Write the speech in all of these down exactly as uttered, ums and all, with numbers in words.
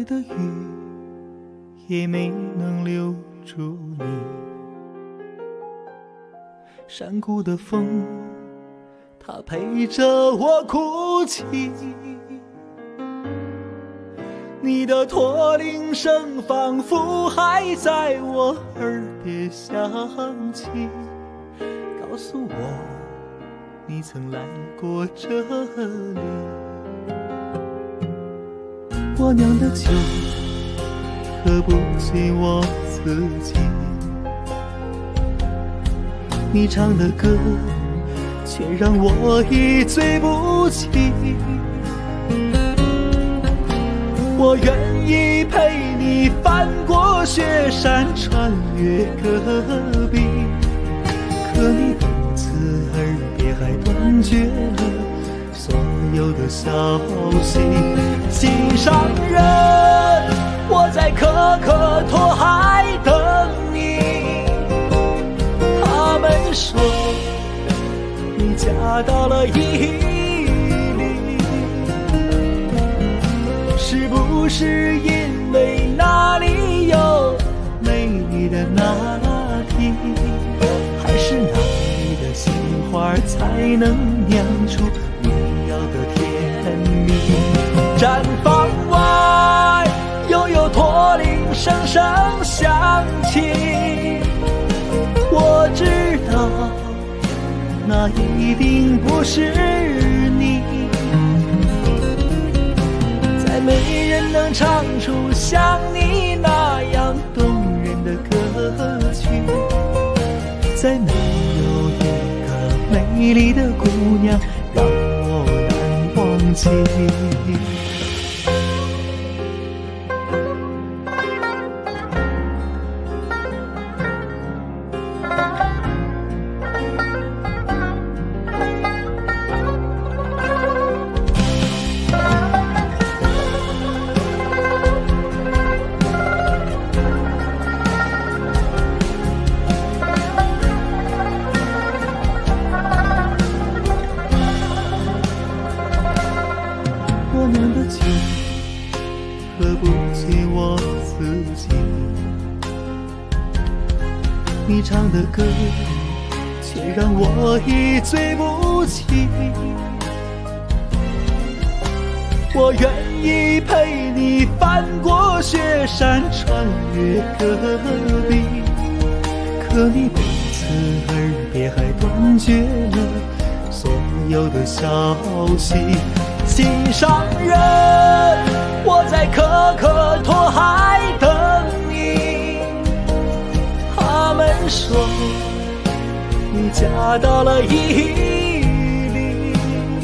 来的雨也没能留住你，山谷的风它陪着我哭泣，你的驼铃声仿佛还在我耳边响起，告诉我你曾来过这里。我酿的酒喝不醉我自己，你唱的歌却让我一醉不起，我愿意陪你翻过雪山穿越戈壁，可你的刺耳边还断绝了所有的消息。心上人，我在可可托海等你，他们说你嫁到了伊犁，是不是因为那里有美丽的拿铁，还是那里的杏花才能酿出你要的甜蜜？毡房外又有驼铃声声响起，我知道那一定不是你，再没人能唱出像你那样动人的歌曲，再没有一个美丽的姑娘让我难忘记。我酿的酒喝不醉我自己，你唱的歌却让我一醉不起，我愿意陪你翻过雪山穿越戈壁，可你的刺耳边还断绝了所有的消息。心上人，我在可可托海等你，他们说你嫁到了伊犁，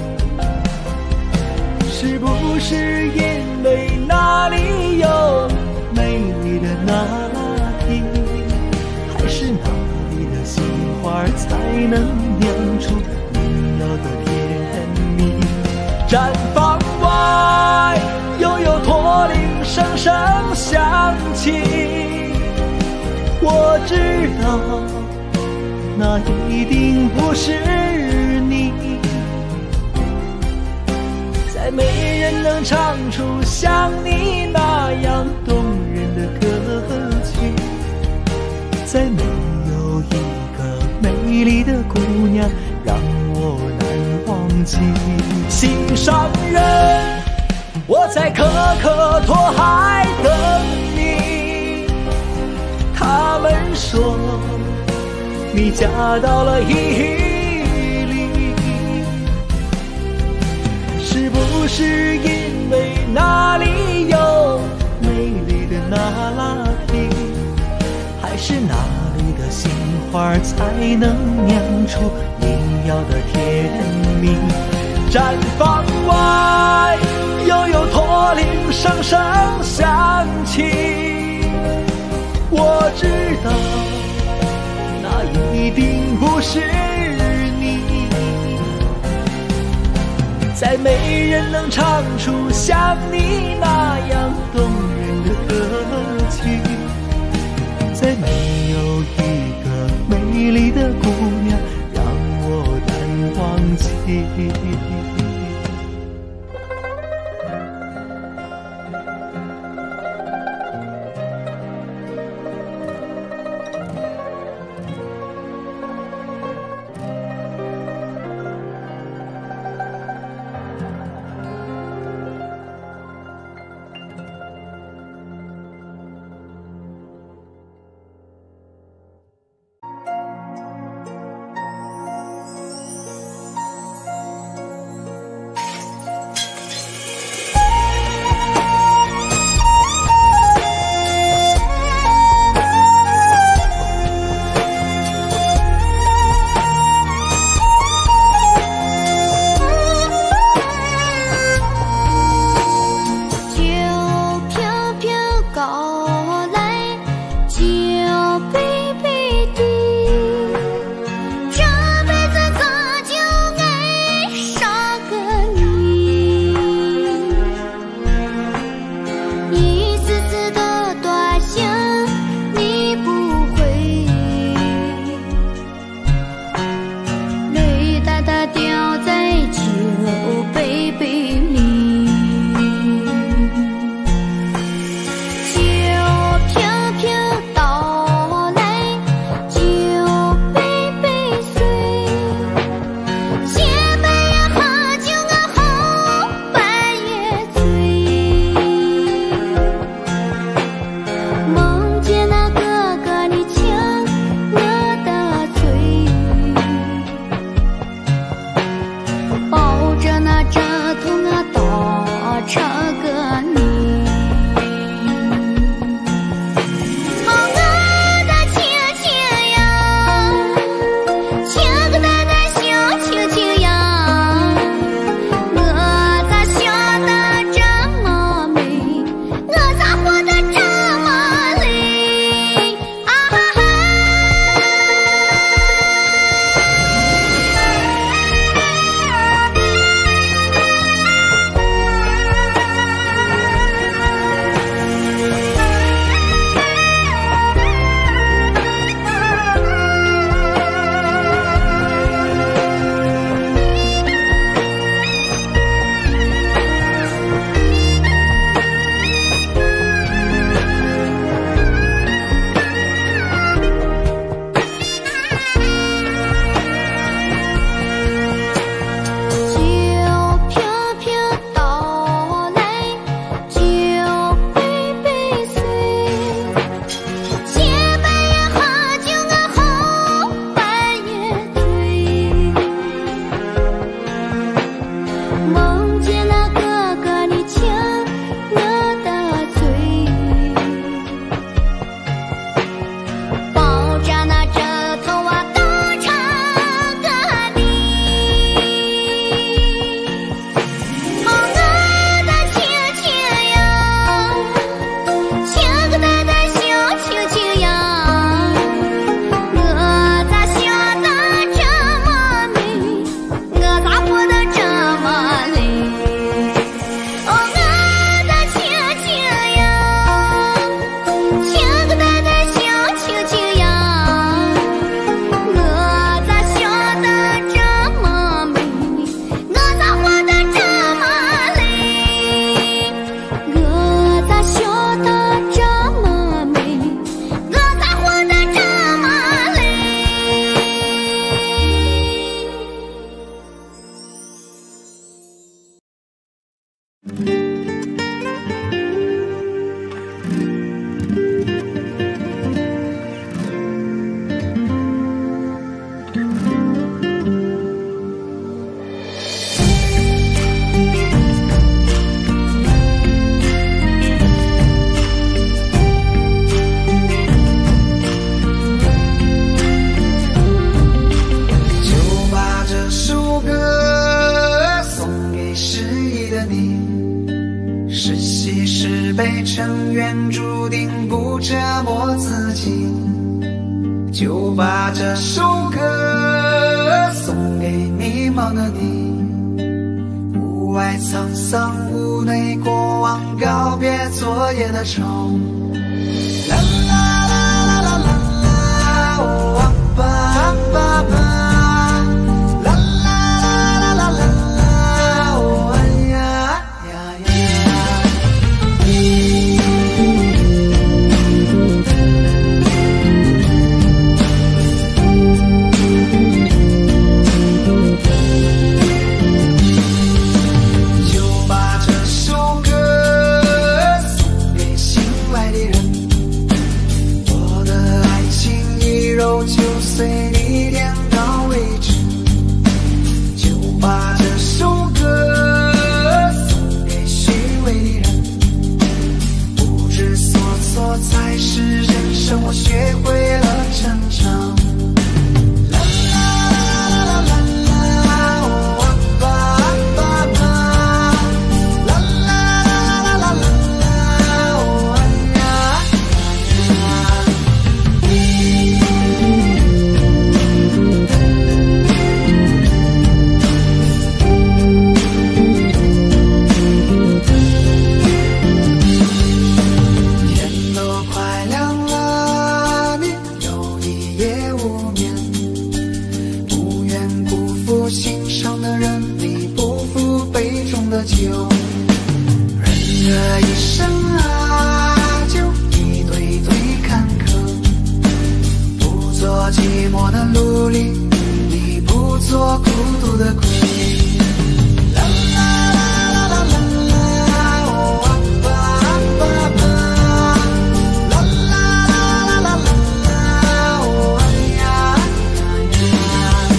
是不是因为那里有美丽的拿铁，还是那里的杏花才能酿出你要的甜蜜？毡房外又有驼铃声声响起，我知道那一定不是你，再没人能唱出像你那样动人的歌曲，再没有一个美丽的姑娘让我难忘记。心上人，我在可可托海等你，他们说你嫁到了伊犁，是不是因为那里有美丽的那拉提，还是那里的杏花才能酿出你要的甜蜜？毡房外又有驼铃声声响起，我知道那一定不是你，再没人能唱出像你那样动人的歌曲，再没有一个美丽的姑娘让我难忘记。 情，就把这首歌送给迷茫的你。屋外沧桑，屋内过往，告别昨夜的愁。啦啦啦啦啦啦啦，哦啊吧啊吧吧。我学会了成长。啦啦啦啦啦啦，哦啊吧啊吧吧。啦啦啦啦啦啦，哦啊呀呀。天都快亮了，心上的人，你不负杯中的酒。人这一生啊，就一堆堆坎坷，不做寂寞的奴隶，你不做孤独的鬼。啦啦啦啦啦啦啦，哦啊吧啊吧吧。啦啦啦啦啦啦，哦啊呀呀呀。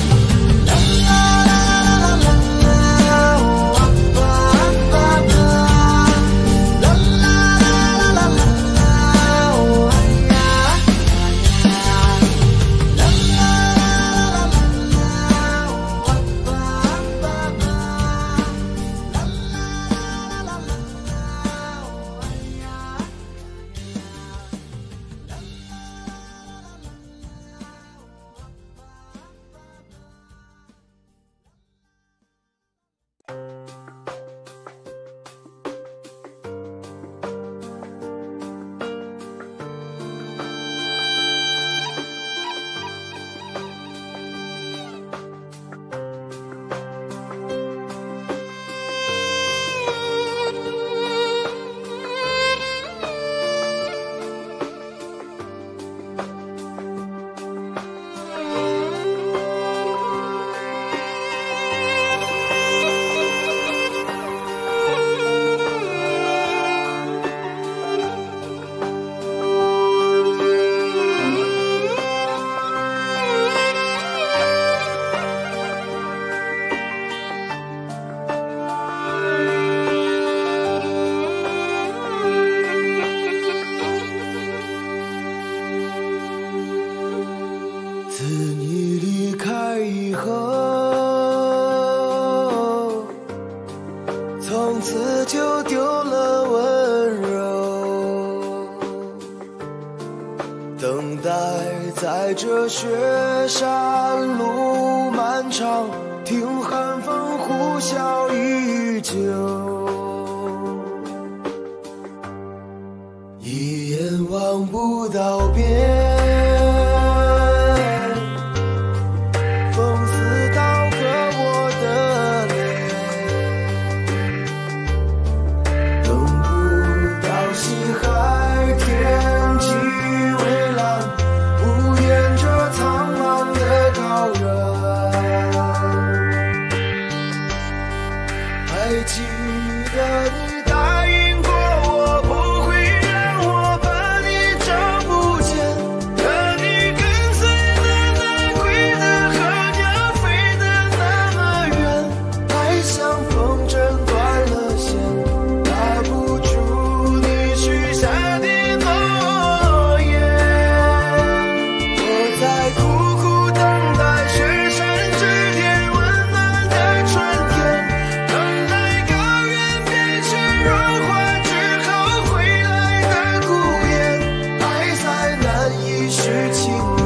在这雪山路漫长，听寒风呼啸依旧，一眼望不到边。 是情。